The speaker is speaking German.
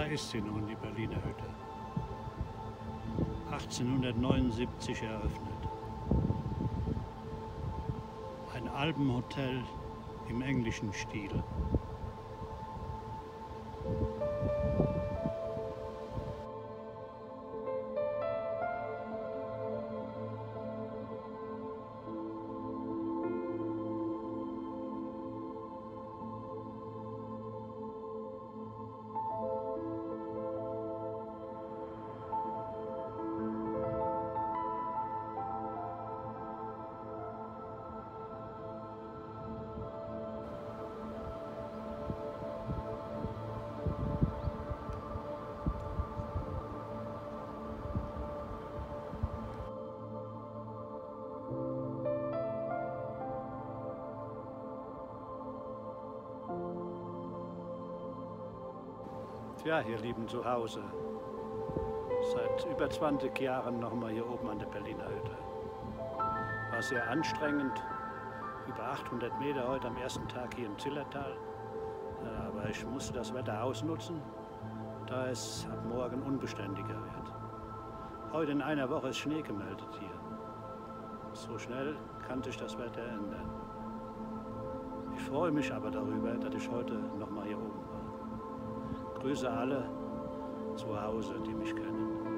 ist sie nun, die Berliner Hütte. 1879 eröffnet. Ein Alpenhotel im englischen Stil. Ja, ihr Lieben zu Hause. Seit über 20 Jahren nochmal hier oben an der Berliner Hütte. War sehr anstrengend, über 800 Meter heute am ersten Tag hier im Zillertal. Aber ich musste das Wetter ausnutzen, da es ab morgen unbeständiger wird. Heute in einer Woche ist Schnee gemeldet hier. So schnell kann sich das Wetter ändern. Ich freue mich aber darüber, dass ich heute nochmal hier oben war. Grüße alle zu Hause, die mich kennen.